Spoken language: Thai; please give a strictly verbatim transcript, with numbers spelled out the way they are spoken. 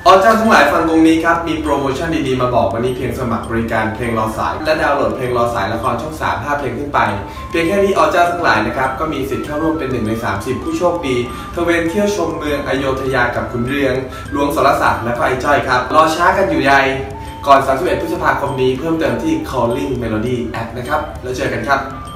อ๋อเจ้าทั้งหลายฟังตรงนี้ครับมีโปรโมชั่นดีๆมาบอกวันนี้เพียงสมัครบริการเพลงรอสายและดาวน์โหลดเพลงรอสายละครช่องสามห้าเพลงขึ้นไปเพียงแค่นี้อ๋อเจ้าทั้งหลายนะครับก็มีสิทธิ์เข้าร่วมเป็นหนึ่งในสามสิบผู้โชคดีตระเวนเที่ยวชมเมืองอโยธยากับขุนเรืองหลวงสรศักดิ์และก็ไอ้จ้อยครับรอช้ากันอยู่ใหญ่ก่อนสามสิบเอ็ดพฤษภาคมนี้เพิ่มเติมที่ Calling Melody App นะครับแล้วเจอกันครับ